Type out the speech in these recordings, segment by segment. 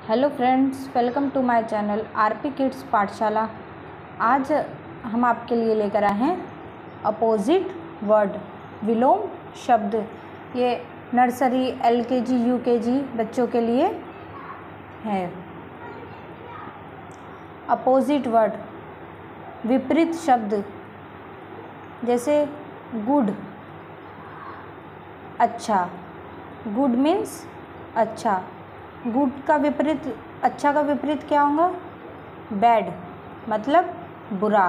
Hello friends, welcome to my channel RP kids Pathshala. आज हम आपके लिए लेकर आए हैं अपोजिट वर्ड, विलोम शब्द। ये नर्सरी, एलकेजी, यूकेजी बच्चों के लिए है। अपोजिट वर्ड, विपरीत शब्द, जैसे गुड, अच्छा। गुड मीन्स अच्छा। गुड का विपरीत, अच्छा का विपरीत क्या होगा? बैड, मतलब बुरा।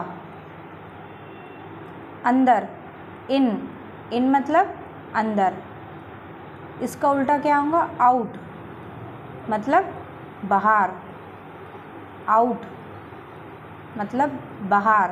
अंदर, इन, इन मतलब अंदर। इसका उल्टा क्या होगा? आउट, मतलब बाहर। आउट मतलब बाहर।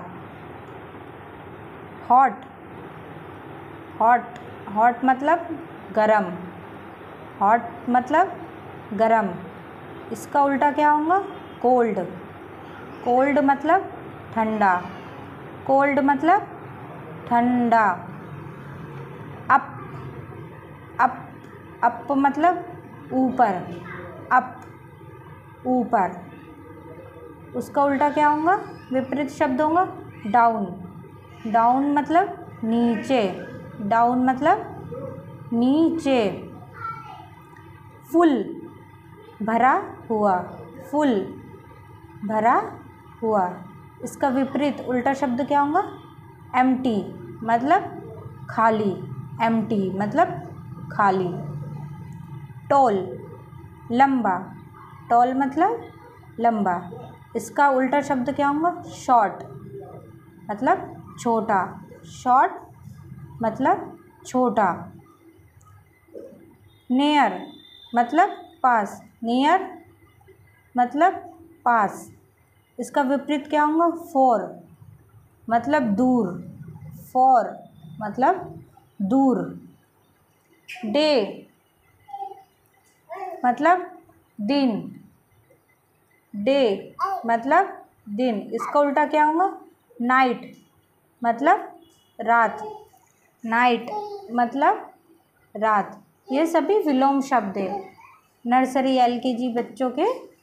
हॉट, हॉट, हॉट मतलब गरम। हॉट मतलब गरम। इसका उल्टा क्या होगा? कोल्ड, कोल्ड मतलब ठंडा। कोल्ड मतलब ठंडा। अप, अप, अप मतलब ऊपर। अप, ऊपर। उसका उल्टा क्या होगा? विपरीत शब्द होगा डाउन। डाउन मतलब नीचे। डाउन मतलब नीचे। फुल, भरा हुआ। फुल, भरा हुआ। इसका विपरीत उल्टा शब्द क्या होगा? एम्प्टी, मतलब खाली। एम्प्टी मतलब खाली। टॉल, लंबा। टॉल मतलब लंबा। इसका उल्टा शब्द क्या होगा? शॉर्ट, मतलब छोटा। शॉर्ट मतलब छोटा। नियर मतलब पास। नियर मतलब पास। इसका विपरीत क्या होगा? फॉर, मतलब दूर। फॉर मतलब दूर। डे मतलब दिन। डे मतलब दिन। इसका उल्टा क्या होगा? नाइट मतलब रात। नाइट मतलब रात। ये सभी विलोम शब्द है नर्सरी, एलकेजी बच्चों के